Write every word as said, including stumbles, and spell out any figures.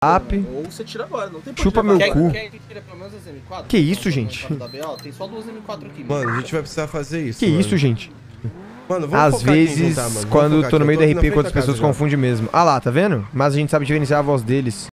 Up. Ou você tira agora, não tem por Chupa que meu levar. cu. Quer que tire pelo menos as M quatro? Que isso, gente? Da B O? Tem só duas M quatro aqui. Mano, a gente vai precisar fazer isso. Que mano. isso, gente? Mano, vamos Às focar aqui em vezes, juntar, mano. Vamos quando focar tô no aqui. meio Eu da aqui na R P, frente quando as da casa pessoas já. confundem mesmo. Ah lá, tá vendo? Mas a gente sabe diferenciar a voz deles.